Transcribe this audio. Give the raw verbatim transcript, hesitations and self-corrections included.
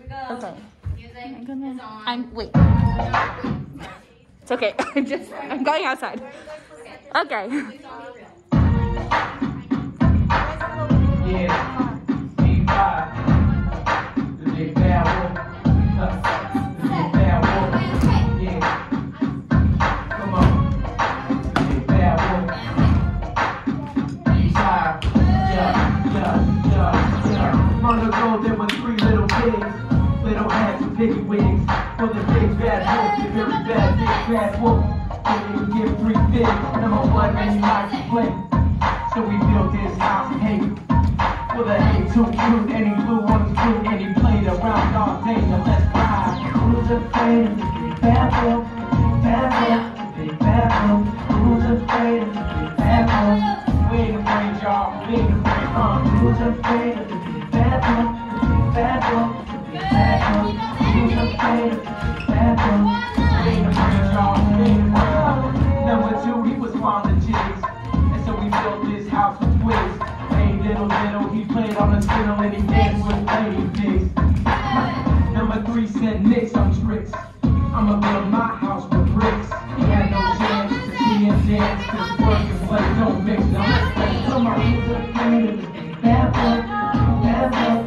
Okay. I'm wait. It's okay. I'm just I'm going outside. Okay. Yeah. Big five. The big bad wolf. Uh, the big bad wolf. Yeah. Come on. The big bad wolf. Big five. Yeah, yeah, yeah, yeah. Long ago there were three little pigs. Little hats and piggy wigs. For the big bad wolf, the very bad big bad wolf. They didn't give three figs. Number one, and he likes to play. So we built this house in hay. With a hay too cute, and he blew on his flute, and he played around all day. Now let's ride. Who's afraid of the big bad wolf? Bad wolf, the big bad wolf. Who's afraid of the big bad wolf? We ain't afraid, y'all. We ain't afraid, huh? Who's afraid of the big bad wolf? The big bad wolf, the big bad wolf. Who's afraid of the big bad wolf? We ain't afraid, y'all. We ain't afraid, huh? Number two, he was fond of jigs, and so we built this house with twigs. Hey, little, little, he played on the fiddle and he danced with lady pigs. Number three said nix on tricks. I'ma build my house with bricks. He had no chance to see him dance, cause work and play don't mix. Now let's play. Come on, who's afraid of the big bad wolf? Bad wolf.